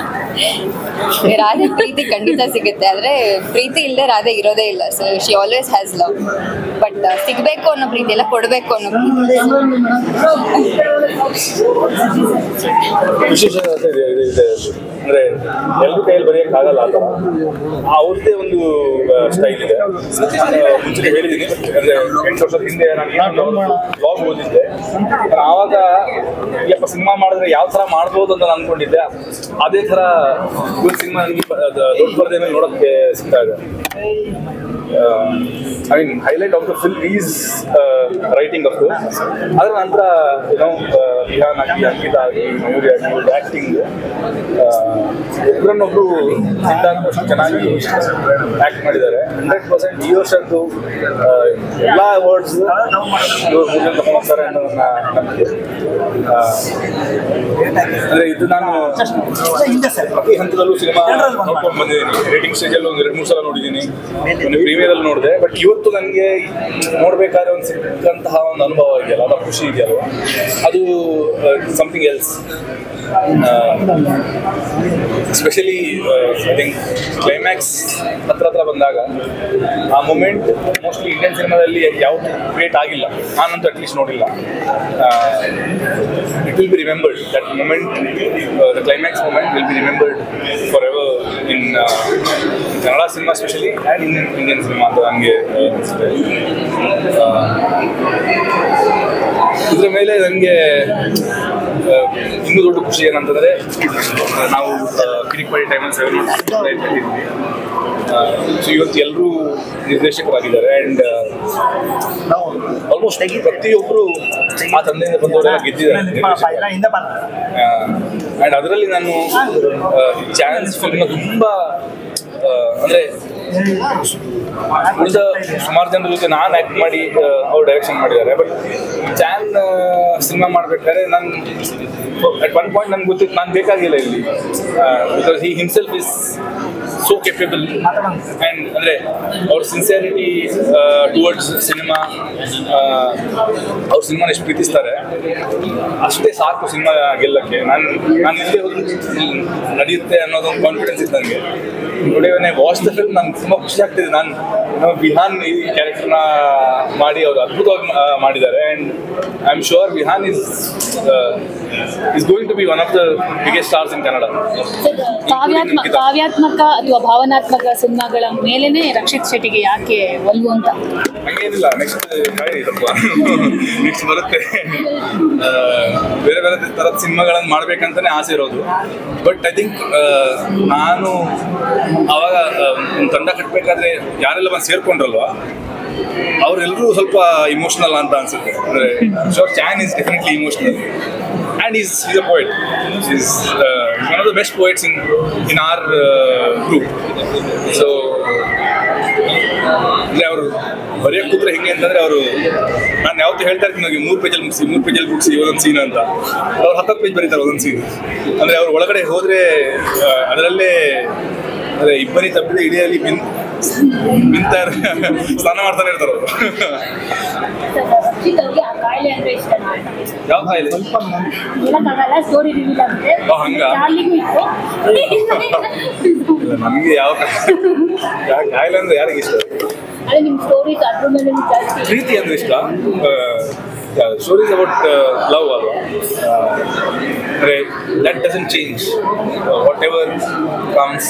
ರಾಧೆ ಪ್ರೀತಿ ಖಂಡಿತ ಸಿಗುತ್ತೆ, ಆದರೆ ಪ್ರೀತಿ ಇಲ್ಲದೆ ರಾಧೆ ಇರೋದೇ ಇಲ್ಲ. So she always has love. But ಸಿಗಬೇಕು ಅನ್ನೋ ಪ್ರೀತಿ ಇಲ್ಲ, ಕೊಡಬೇಕು ಅನ್ನೋ ಪ್ರೀತಿ. ವಿಶೇಷತೆ ಇದೆ ಅಂದ್ರೆ ಎಲ್ಲರೂ ಕೈಯಲ್ಲಿ ಬರೆಯೋಕ್ಕಾಗಲ್ಲ ಆ ಥರ. ಅವ್ರದ್ದೇ ಒಂದು ಸ್ಟೈಲ್ ಇದೆ. ಮುಂಚೆ ಹೇಳಿದ್ದೀನಿ, ಅಂದರೆ 8 ವರ್ಷದ ಹಿಂದೆ ನಾನು ಬ್ಲಾಗ್ ಓದಿದ್ದೆ. ಆವಾಗ ಇಲ್ಲಪ್ಪ ಸಿನಿಮಾ ಮಾಡಿದ್ರೆ ಯಾವ ಥರ ಮಾಡ್ಬೋದು ಅಂತ ನಾನು ಅಂದ್ಕೊಂಡಿದ್ದೆ. ಅದೇ ಥರ ಒಂದು ಸಿನಿಮಾ ನನಗೆ ದೊಡ್ಡ ಪರದೆ ಮೇಲೆ ನೋಡೋಕ್ಕೆ ಸಿಗ್ತಾ ಇದೆ. I mean, highlight of the film is writing of course. ಅದರ ನಂತರ ವಿಹಾನ್ ಆಗಿ, ಅಂಕಿತಾ ಆಗಿ, ಮಯೂರಿ ಆಗಿ, ಆ್ಯಕ್ಟಿಂಗ್ ಒಬ್ಬರನ್ನೊಬ್ರು ಸಿದ್ಧಾಂತ ಚೆನ್ನಾಗಿ ಆ್ಯಕ್ಟ್ ಮಾಡಿದ್ದಾರೆ. 100% ಈ ವರ್ಷದ್ದು ಎಲ್ಲ ಅವಾರ್ಡ್ಸ್ ಇವರು ಮೂರು ಜನ ತಗೊಂಡ್ತಾರೆ ಅನ್ನೋ ನನ್ನ ನಂಬಿಕೆ. ಅಂದರೆ ಇದು ನಾನು ಪ್ರತಿ ಹಂತದಲ್ಲೂ ಸಿನಿಮಾ ನೋಡ್ಕೊಂಡು ಬಂದಿದ್ದೀನಿ. ರೇಟಿಂಗ್ ಸ್ಟೇಜಲ್ಲಿ ಒಂದು 2-3 ಸಲ ನೋಡಿದ್ದೀನಿ, ಪ್ರೀಮಿಯರಲ್ಲಿ ನೋಡಿದೆ. ಬಟ್ ಇವತ್ತು ನನಗೆ ನೋಡಬೇಕಾದ್ರೆ ಒಂದು ಸಿಕ್ಕಂತಹ ಒಂದು ಅನುಭವ ಇದೆಯಲ್ಲ, ಅದು ಖುಷಿ ಇದೆಯಲ್ವ, ಅದು something else. Especially I think climax ಹತ್ರ ಬಂದಾಗ ಆ ಮೂಮೆಂಟ್ ಮೋಸ್ಟ್ಲಿ ಇಂಡಿಯನ್ ಸಿನಿಮಾದಲ್ಲಿ ಯಾವುದು ಕ್ರಿಯೇಟ್ ಆಗಿಲ್ಲ, ನಾನಂತೂ ಅಟ್ಲೀಸ್ಟ್ ನೋಡಿಲ್ಲ. It will be remembered, that moment, the climax moment will be remembered for ever in Kannada cinema specially and in Indian cinema ಅಂತ ನನಗೆ ಅನಿಸುತ್ತೆ. ಇದ್ರ ಮೇಲೆ ನನಗೆ ಇನ್ನೂ ದೊಡ್ಡ ಖುಷಿ ಏನಂತಂದರೆ, ನಾವು ಕಿರಿಕ್ಪಡಿ ಟೈಮಲ್ಲಿ 7 ನೋಡ್ತಿದ್ವಿ. ಸೊ ಇವತ್ತು ಎಲ್ಲರೂ ನಿರ್ದೇಶಕರಾಗಿದ್ದಾರೆ. ಆ್ಯಂಡ್ ಆಲ್ಮೋಸ್ಟ್ ಪ್ರತಿಯೊಬ್ಬರು ಆ ತಂದೆಯಿಂದ ಬಂದವರೆಲ್ಲ ಗೆದ್ದಿದ್ದಾರೆ. ಆ್ಯಂಡ್ ಅದರಲ್ಲಿ ನಾನು ಚಾನ್ಸ್ ಫಿಲ್ಮ್ನ ತುಂಬ ಅಂದರೆ ಉಳಿದ ಸುಮಾರು ಜನರ ಜೊತೆ ನಾನು ಆ್ಯಕ್ಟ್ ಮಾಡಿ ಅವ್ರು ಡೈರೆಕ್ಷನ್ ಮಾಡಿದ್ದಾರೆ. ಬಟ್ ಚಾನ್ ಸಿನಿಮಾ ಮಾಡ್ಬೇಕಾದ್ರೆ ನಾನು ಅಟ್ ಒನ್ ಪಾಯಿಂಟ್ ನನ್ಗೆ ಗೊತ್ತಿತ್ತು ನಾನು ಬೇಕಾಗಿಲ್ಲ ಇಲ್ಲಿ, because he himself is so capable. And ಅಂದರೆ ಅವ್ರ ಸಿನ್ಸಿಯರಿಟಿ ಟುವರ್ಡ್ಸ್ ಸಿನಿಮಾ, ಅವ್ರ ಸಿನಿಮಾನ ಎಷ್ಟು ಪ್ರೀತಿಸ್ತಾರೆ ಅಷ್ಟೇ ಸಾಕು ಸಿನಿಮಾ ಗೆಲ್ಲಕ್ಕೆ. ನಾನು ಇಲ್ಲೇ ಹೋಗಿ ನಡೆಯುತ್ತೆ ಅನ್ನೋದೊಂದು ಕಾನ್ಫಿಡೆನ್ಸ್ ಇತ್ತು ನನಗೆ. Today when I watch the film ನಂಗೆ ತುಂಬ ಖುಷಿ ಆಗ್ತಿದೆ. ನಾನು ವಿಹಾನ್ ಈ ಕ್ಯಾರೆಕ್ಟರ್ನ ಮಾಡಿ ಅವರು ಅದ್ಭುತವಾಗಿ ಮಾಡಿದ್ದಾರೆ. And I am sure Vihan is going to be one of the biggest stars in Kannada. ಕಾವ್ಯಾತ್ಮಕ ಅಥವಾ ಭಾವನಾತ್ಮಕ ಸಿನಿಮಾಗಳ ಮೇಲೇನೆ ರಕ್ಷಿತ್ ಶೆಟ್ಟಿಗೆ ಯಾಕೆ ಒಲ್ವು ಅಂತ? ಹಂಗೇನಿಲ್ಲ, ನೆಕ್ಸ್ಟ್ ಬರುತ್ತೆ. ಬೇರೆ ಬೇರೆ ಥರದ ಸಿನಿಮಾಗಳನ್ನು ಮಾಡ್ಬೇಕಂತಾನೆ ಆಸೆ ಇರೋದು. ಬಟ್ ಐ ಥಿಂಕ್ ನಾನು ಅವಾಗ ಒಂದು ತಂಡ ಕಟ್ಟಬೇಕಾದ್ರೆ ಯಾರೆಲ್ಲ ಬಂದು ಸೇರ್ಕೊಂಡ್ರಲ್ವ ಅವರೆಲ್ಲರೂ ಸ್ವಲ್ಪ ಇಮೋಷನಲ್ ಅಂತ ಅನ್ಸುತ್ತೆ. ಅಂದರೆ ಶೋರ್ ಚಾನ್ is definitely emotional and he's a poet. He's one of the best poets in our group. So ಅವರು ಬರೆಯೋಕೆ ಕೂತ್ರೆ ಹೆಂಗೆ ಅಂತಂದರೆ ಅವರು ನಾನು ಯಾವತ್ತೂ ಹೇಳ್ತಾ ಇರ್ತೀನಿ ನನಗೆ 3 ಪೇಜಲ್ಲಿ ಮುಗಿಸಿ ಒಂದೊಂದು ಸೀನ್ ಅಂತ. ಅವ್ರು 10 ಪೇಜ್ ಬರೀತಾರೆ ಒಂದೊಂದು ಸೀನ್. ಅಂದರೆ ಅವ್ರ ಒಳಗಡೆ ಹೋದರೆ ಅದರಲ್ಲೇ ಅಂದರೆ ಇಬ್ಬನಿ ತಪ್ಪಿದ ಇಡಿಯಲ್ಲಿ ಮಿಂತಾರೆ, ಸ್ನಾನ ಮಾಡ್ತಾನೆ ಇರ್ತಾರೆ ಅವರು. ಯಾವ ಕಾಯಿಲೆ? ಹಂಗ ನಮಗೆ ಯಾವ ಕಾಯಿಲೆ ಅಂದ್ರೆ ಯಾರಿಗೆ ಇಷ್ಟ? ಪ್ರೀತಿ ಅಂದ್ರೆ ಇಷ್ಟ. ಸ್ಟೋರೀಸ್ ಅಬೌಟ್ ಲವ್ ಅಲ್ವಾ? ಅಂದರೆ that doesn't change whatever comes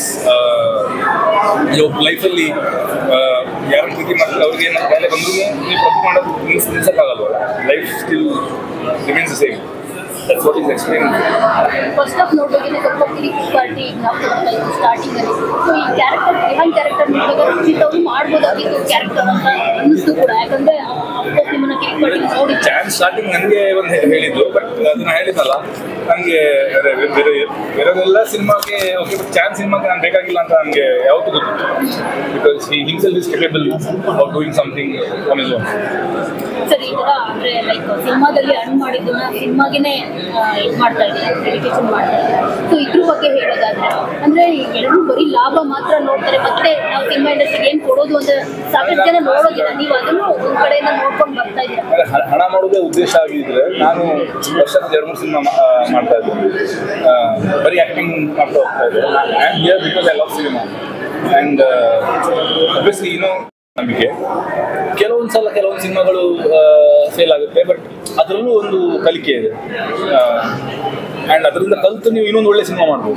ಲೈಫಲ್ಲಿ. ಯಾರನ್ನು ಪ್ರೀತಿ ಮಾಡ್ತಾರೆ ಅವ್ರಿಗೆ ಏನಾದ್ರು ಕಾಯಿಲೆ ಬಂದ್ರೂ ನೀವು ಪ್ರತಿ ಮಾಡೋದು ನಿಲ್ಸಕ್ಕಾಗಲ್ವ? Life still remains the same. That's what is explained. First of ನೋಡೋಕೆ ಸ್ವಲ್ಪ ಕ್ಲಿಕ್ ಪಾರ್ಟಿ ನಾವು ಸ್ಟಾರ್ಟಿಂಗ್ ಅಲ್ಲಿ ಸೊ ಈ ಕ್ಯಾರೆಕ್ಟರ್ ವಿಹಾನ್ ಕ್ಯಾರೆಕ್ಟರ್ ನೋಡಿದಾಗ ರಕ್ಷಿತ್ ಅವರು ಮಾಡ್ಬೋದಾಗಿತ್ತು ಕ್ಯಾರೆಕ್ಟರ್ ಅಂತ ಅನ್ನಿಸ್ತು ಕೂಡ. ಯಾಕಂದ್ರೆ ಅಫ್ಕೋರ್ಸ್ ನಿಮ್ಮನ್ನ ಕ್ಲಿಕ್ ಪಾರ್ಟಿ ನೋಡಿ ಚಾನ್ ಸ್ಟಾರ್ಟಿಂಗ್ ನನಗೆ ಒಂದು ಹೇಳಿದ್ದು, ಬಟ್ ಅದನ್ನ ಹೇಳಿದ್ನಲ್ಲ ನನಗೆ ಬೇರೆಲ್ಲ ಸಿನಿಮಾಗೆ ಓಕೆ, ಬಟ್ ಚಾನ್ ಸಿನಿಮಾಗೆ ನಾನು ಬೇಕಾಗಿಲ್ಲ ಅಂತ ನನಗೆ ಯಾವತ್ತೂ ಗೊತ್ತಿತ್ತು. Because he himself is capable of doing something on his own. Sir ಈ ಥರ ಅಂದರೆ ಲೈಕ್ ಸಿನಿಮಾದಲ್ಲಿ ಅರ್ನ್ ಮಾಡಿದ್ದನ್ನ ಸಿನಿಮಾಗೇನೆ ಇದು ಮಾಡ್ತಾ ಇದ್ದಾರೆ, ಡೆಡಿಕೇಶನ್ ಮಾಡ್ತಾ ಇದ್ದಾರೆ. ಸೊ ಇದ್ರ ಬಗ್ಗೆ ಹೇಳೋದಾದ್ರೆ ಅಂದರೆ ಎಲ್ಲರೂ ಬರೀ ಲಾಭ ಮಾತ್ರ ನೋಡ್ತಾರೆ, ಮತ್ತೆ ನಾವು ಸಿನಿಮಾ ಇಂಡಸ್ಟ್ರಿಗೆ ಏನು ಕೊಡೋದು ಅಂತ ಸಾಕಷ್ಟು ಜನ ನೋಡೋದಿಲ್ಲ. ನೀವು ಅದನ್ನು ಒಂದು ಕಡೆಯಿಂದ ನೋಡ್ಕೊಂಡು ಬರ್ತಾ ಇದ್ದೀರಾ. ಹಣ ಮಾಡೋದೇ ಉದ್ದೇಶ ಆಗಿದ್ರೆ ನಾನು ವರ್ಷಕ್ಕೆ 2-3 ಸಿನಿಮಾ ಮಾಡ್ತಾ ಇದ್ದೀನಿ. ಬರೀ ಆ್ಯಕ್ಟಿಂಗ್ ಮಾಡ್ತಾ ಹೋಗ್ತಾ ಇದ್ದೆ. I am here because I love cinema. And obviously ನಂಬಿಕೆ ಕೆಲವೊಂದು ಸಿನಿಮಾಗಳು ಫೇಲ್ ಆಗುತ್ತೆ, ಬಟ್ ಅದರಲ್ಲೂ ಒಂದು ಕಲಿಕೆ ಇದೆ. ಆ್ಯಂಡ್ ಅದರಿಂದ ಕಲಿತು ನೀವು ಇನ್ನೊಂದು ಒಳ್ಳೆ ಸಿನಿಮಾ ಮಾಡ್ಬೋದು.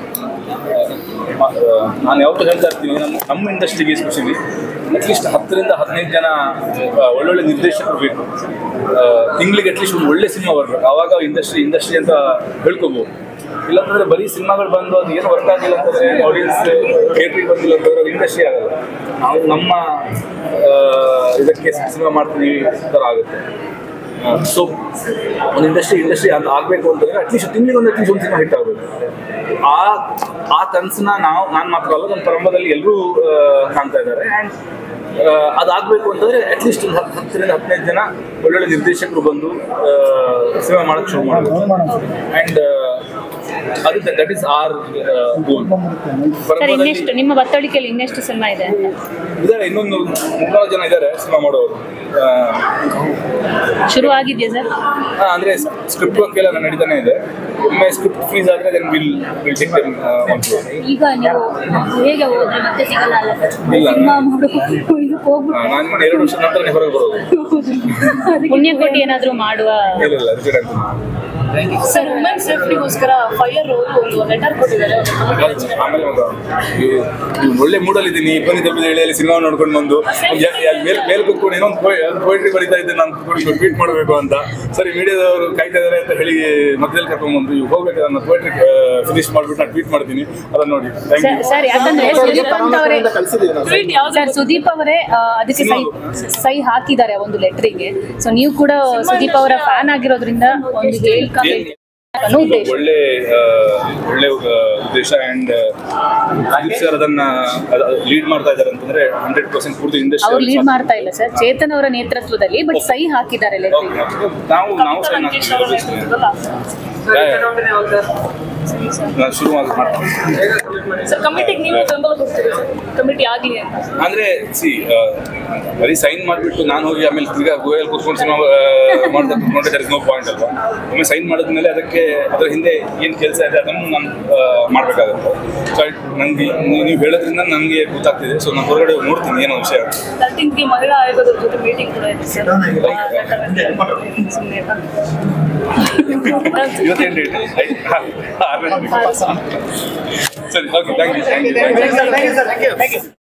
ನಾನು ಯಾವತ್ತೂ ಹೇಳ್ತಾ ಇರ್ತೀನಿ, ನಮ್ಮ ಇಂಡಸ್ಟ್ರಿಗೆ ಎಸ್ಪೆಷಲಿ ಅಟ್ಲೀಸ್ಟ್ 10ರಿಂದ 15 ಜನ ಒಳ್ಳೊಳ್ಳೆ ನಿರ್ದೇಶಕರು ಬೇಕು. ತಿಂಗಳಿಗೆ ಅಟ್ಲೀಸ್ಟ್ ಒಂದು ಒಳ್ಳೆ ಸಿನಿಮಾ ಬರಬೇಕು. ಆವಾಗ ಇಂಡಸ್ಟ್ರಿ ಅಂತ ಹೇಳ್ಕೊಬೋದು. ಇಲ್ಲಾಂತಂದರೆ ಬರೀ ಸಿನಿಮಾಗಳು ಬಂದು ಅದು ಏನು ವರ್ಕ್ ಆಗಿಲ್ಲ ಅಂತಂದರೆ, ಆಡಿಯನ್ಸ್ ಥಿಯೇಟ್ರಿಗೆ ಬಂದಿಲ್ಲ ಅಂತಂದರೆ ಅದು ಇಂಡಸ್ಟ್ರಿ ಆಗಲ್ಲ. ನಾವು ನಮ್ಮ ಇದಕ್ಕೆ ಸಿನಿಮಾ ಮಾಡ್ತೀವಿ ಥರ ಆಗುತ್ತೆ. ಸೊ ಒಂದು ಇಂಡಸ್ಟ್ರಿ ಅಂತ ಆಗಬೇಕು ಅಂತಂದರೆ ಅಟ್ಲೀಸ್ಟ್ ತಿಂಗಳಿಗೆ ಒಂದು ಸಿನಿಮಾ ಹಿಟ್ ಆಗಬೇಕು. ಆ ಕನಸನ್ನ ನಾನು ಮಾತ್ರ ಅಲ್ಲ, ನಮ್ಮ ಪರಂಪರೆಯಲ್ಲಿ ಎಲ್ಲರೂ ಕಾಣ್ತಾ ಇದ್ದಾರೆ. ಆ್ಯಂಡ್ ಅದಾಗಬೇಕು ಅಂತಂದರೆ ಅಟ್ಲೀಸ್ಟ್ ಒಂದು 10ರಿಂದ 15 ಜನ ಒಳ್ಳೊಳ್ಳೆ ನಿರ್ದೇಶಕರು ಬಂದು ಸಿನಿಮಾ ಮಾಡೋಕ್ಕೆ ಶುರು ಮಾಡಬೇಕು. ಆ್ಯಂಡ್ ಅದು ದಟ್ ಈಸ್ ಆರ್ ಗೋಲ್. ನಿಮ್ಮ ಬತ್ತಳಿಕೆಯಲ್ಲಿ ಇನ್ನೆಷ್ಟು ಸಿನಿಮಾ ಇದೆ? ಇದ್ದಾರೆ, ಇನ್ನೊಂದು 3-4 ಜನ ಇದ್ದಾರೆ ಸಿನಿಮಾ ಮಾಡೋರು. ಶುರು ಆಗಿದೆಯಾ ಸರ್? ಅಂದರೆ ಸ್ಕ್ರಿಪ್ಟ್ ವರ್ಕ್ ಎಲ್ಲ ನಡೀತಾನೆ ಇದೆ. ಒಮ್ಮೆ ಸ್ಕ್ರಿಪ್ಟ್ ಫ್ರೀಸ್ ಆದರೆ then will take them on floor. ಈಗ ನೀವು ಹೇಗೆ ಹೋದ್ರೆ ಮತ್ತೆ ಸಿಗಲ್ಲ ಅಲ್ಲ ಸರ್? ಸಿನಿಮಾ ಮಾಡೋದು ಇದಕ್ಕೆ ಹೋಗ್ಬಿಟ್ಟು ನಾನು 2 ವರ್ಷದ ನಂತರ ಹೊರಗೆ ಬರೋದು. ಪುಣ್ಯಕೋಟಿ ಏನಾದರೂ ಮಾಡುವ? ಇಲ್ಲ ರಿಪೀಟ್ ಆಗ್ತದೆ. ಸರ್ ವುಮೆನ್ ಸೇಫ್ಟಿಗೋಸ್ಕರ ಫೈರ್ ಅವರು ಲೆಟರ್ ಕೊಟ್ಟಿದ್ದಾರೆ. ಆಮೇಲೆ ಒಳ್ಳೆ ಮೂಡಲ್ಲಿದ್ದೀನಿ, ಇಬ್ಬನಿ ತಪ್ಪಿದ ಹೇಳಿ ಸಿನಿಮಾ ನೋಡ್ಕೊಂಡು ಬಂದು ಮೇಲೆ ಕೂತ್ಕೊಂಡು ಏನೋ ಒಂದು ಪೋಯಿಟ್ರಿ ಬರೀತಾ ಇದ್ದೆ, ನಾನು ಟ್ವೀಟ್ ಮಾಡಬೇಕು ಅಂತ. ಸರಿ ಮೀಡಿಯಾದವರು ಕಾಯ್ತಾ ಇದ್ದಾರೆ ಅಂತ ಹೇಳಿ ಮಧ್ಯದಲ್ಲಿ ಕರ್ಕೊಂಡ್ಬಂದು ಇವಾಗ ಹೋಗ್ಬೇಕು, ನಾನು ಪೋಯಿಟ್ರಿ ಫಿನಿಶ್ ಮಾಡಿಬಿಟ್ಟು ನಾನು ಟ್ವೀಟ್ ಮಾಡ್ತೀನಿ, ಅದನ್ನು ನೋಡಿ. ಸರ್ ಯಾಕಂದ್ರೆ ಸುದೀಪ್ ಅವರೇ ಅದಕ್ಕೆ ಸಹಿ ಹಾಕಿದ್ದಾರೆ ಒಂದು ಲೆಟ್ರಿಗೆ. ಸೊ ನೀವು ಕೂಡ ಸುದೀಪ್ ಅವರ ಫ್ಯಾನ್ ಆಗಿರೋದ್ರಿಂದ ಒಂದು ಉದ್ದೇಶ. ಒಳ್ಳೆ ಉದ್ದೇಶ ಅಂಡ್ ಸರ್ ಅದನ್ನ ಲೀಡ್ ಮಾಡ್ತಾ ಇದ್ದಾರೆ ಅಂತಂದ್ರೆ 100% ಪೂರ್ತಿ ಇಂಡಸ್ಟ್ರಿ ಅವ್ರು ಲೀಡ್ ಮಾಡ್ತಾ ಇಲ್ಲ ಸರ್, ಚೇತನ್ ಅವರ ನೇತೃತ್ವದಲ್ಲಿ ಬಟ್ ಸಹಿ ಹಾಕಿದ್ದಾರೆ ನಾವು ಶುರು ಮಾಡ್ತೀವಿ ಸರ್ ಕಮಿಟಿಗೆ ನೀವು ಬೆಂಬಲ ಕೊಡ್ತೀರಿ ಸರ್, ಕಮಿಟಿ ಆಗಲಿ ಅಂತ ಅಂದ್ರೆ ಬರೀ ಸೈನ್ ಮಾಡಿಬಿಟ್ಟು ನಾನು ಹೋಗಿ ಆಮೇಲೆ ಈಗ ಗೋಯಲ್ಲಿ ಕೂತ್ಕೊಂಡು ಸಿನಿಮಾ ಮಾಡ್ಕೊಂಡ್ರೆ ದರ್ ಇಸ್ ನೋ ಪಾಯಿಂಟ್ ಅಲ್ವಾ. ಒಮ್ಮೆ ಸೈನ್ ಮಾಡಿದ್ಮೇಲೆ ಅದರ ಹಿಂದೆ ಏನು ಕೆಲಸ ಇದೆ ಅದನ್ನು ನಾನು ಮಾಡಬೇಕಾಗುತ್ತೆ. ಸೊ ನನಗೆ ನೀವು ಹೇಳೋದ್ರಿಂದ ನನಗೆ ಗೊತ್ತಾಗ್ತಿದೆ. ಸೊ ನಾನು ಹೊರಗಡೆ ನೋಡ್ತೀನಿ ಏನೋ ವಿಷಯ. 13ಗೆ ಮಹಿಳಾ ಆಯೋಗದ ಜೊತೆ ಮೀಟಿಂಗ್ ಕೂಡ ಇದೆ ಸರ್. ಇವತ್ತೇನು ಡೇಟ್? ಸರಿ, ಓಕೆ, ಥ್ಯಾಂಕ್ ಯು.